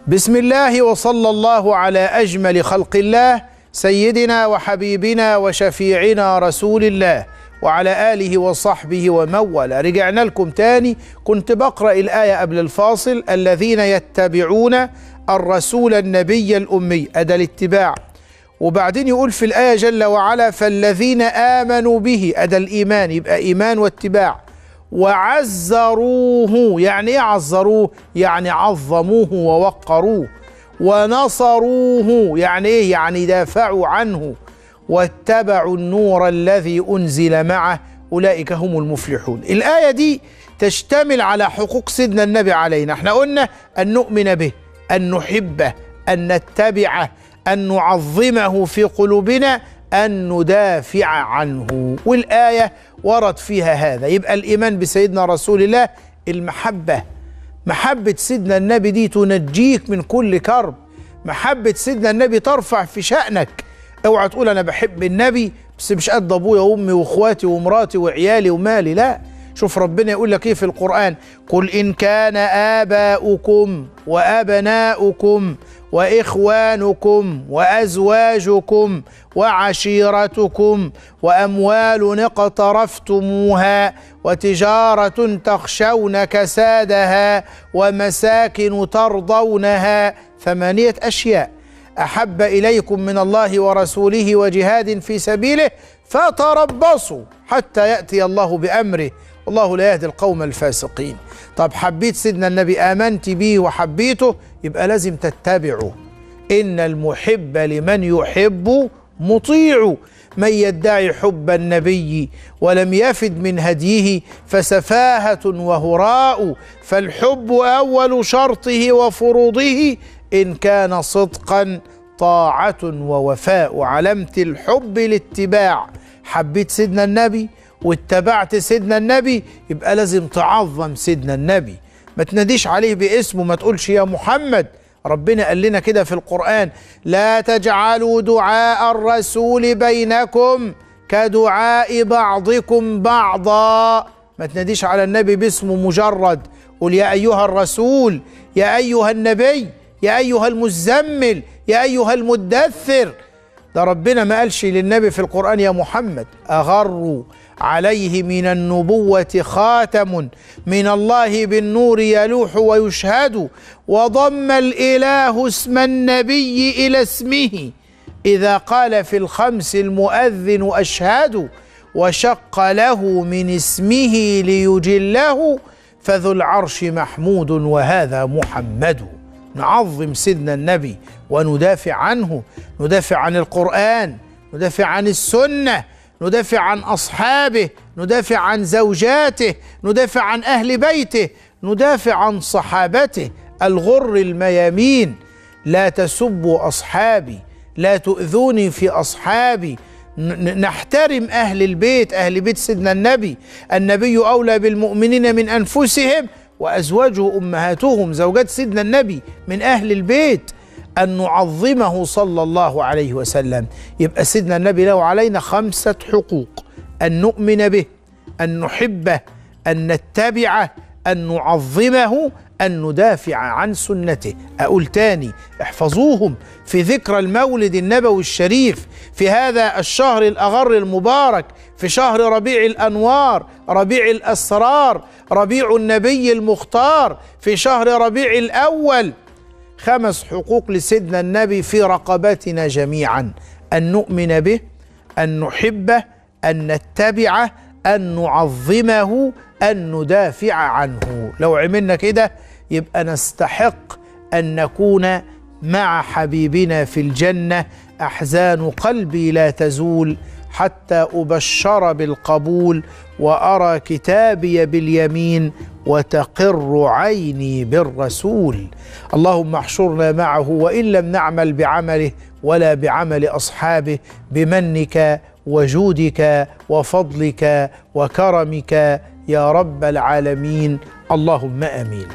بسم الله وصلى الله على أجمل خلق الله سيدنا وحبيبنا وشفيعنا رسول الله وعلى آله وصحبه ومن والاه. رجعنا لكم تاني، كنت بقرأ الآية قبل الفاصل: الذين يتبعون الرسول النبي الأمي، أدى الاتباع. وبعدين يقول في الآية جل وعلا: فالذين آمنوا به، أدى الإيمان، يبقى إيمان واتباع. وعزروه، يعني ايه عزروه؟ يعني عظموه ووقروه. ونصروه، يعني ايه؟ يعني دافعوا عنه. واتبعوا النور الذي أنزل معه أولئك هم المفلحون. الآية دي تشتمل على حقوق سيدنا النبي علينا. احنا قلنا أن نؤمن به، أن نحبه، أن نتبعه، أن نعظمه في قلوبنا، أن ندافع عنه. والآية ورد فيها هذا. يبقى الإيمان بسيدنا رسول الله، المحبة، محبة سيدنا النبي دي تنجيك من كل كرب. محبة سيدنا النبي ترفع في شأنك. اوعى تقول أنا بحب النبي بس مش قد أبويا وأمي وأخواتي ومراتي وعيالي ومالي. لا، شوف ربنا يقول لك إيه في القرآن: قل إن كان آباؤكم وأبناؤكم وإخوانكم وأزواجكم وعشيرتكم وأموال اقترفتموها وتجارة تخشون كسادها ومساكن ترضونها 8 أشياء أحب إليكم من الله ورسوله وجهاد في سبيله فتربصوا حتى يأتي الله بأمره والله لا يهدي القوم الفاسقين. طب حبيت سيدنا النبي، آمنت بيه وحبيته، يبقى لازم تتبعه. إن المحب لمن يحب مطيع. من يدعي حب النبي ولم يفد من هديه فسفاهة وهراء. فالحب أول شرطه وفروضه إن كان صدقا طاعة ووفاء. علامة الحب الاتباع. حبيت سيدنا النبي واتبعت سيدنا النبي، يبقى لازم تعظم سيدنا النبي. ما تناديش عليه باسمه، ما تقولش يا محمد. ربنا قال لنا كده في القرآن: لا تجعلوا دعاء الرسول بينكم كدعاء بعضكم بعضا. ما تناديش على النبي باسمه مجرد. قل يا أيها الرسول، يا أيها النبي، يا أيها المزمل، يا أيها المدثر. ده ربنا ما قالش للنبي في القرآن يا محمد. أغروا عليه من النبوة خاتم من الله بالنور يلوح ويشهد. وضم الإله اسم النبي إلى اسمه إذا قال في الخمس المؤذن أشهد. وشق له من اسمه ليجله فذو العرش محمود وهذا محمد. نعظم سيدنا النبي وندافع عنه، ندافع عن القرآن، ندافع عن السنة، ندافع عن أصحابه، ندافع عن زوجاته، ندافع عن أهل بيته، ندافع عن صحابته الغر الميامين. لا تسبوا أصحابي، لا تؤذوني في أصحابي. نحترم أهل البيت، أهل بيت سيدنا النبي. النبي أولى بالمؤمنين من أنفسهم وأزواجه أمهاتهم. زوجات سيدنا النبي من أهل البيت. أن نعظمه صلى الله عليه وسلم. يبقى سيدنا النبي له علينا 5 حقوق: أن نؤمن به، أن نحبه، أن نتبعه، أن نعظمه، أن ندافع عن سنته. أقول تاني، احفظوهم في ذكرى المولد النبوي الشريف في هذا الشهر الأغر المبارك، في شهر ربيع الأنوار، ربيع الأسرار، ربيع النبي المختار، في شهر ربيع الأول. 5 حقوق لسيدنا النبي في رقبتنا جميعا: أن نؤمن به، أن نحبه، أن نتبعه، أن نعظمه، أن ندافع عنه. لو عملنا كده يبقى نستحق أن نكون مع حبيبنا في الجنة. أحزان قلبي لا تزول حتى أبشر بالقبول وأرى كتابي باليمين وتقر عيني بالرسول. اللهم احشرنا معه وإن لم نعمل بعمله ولا بعمل أصحابه، بمنك وجودك وفضلك وكرمك يا رب العالمين. اللهم آمين.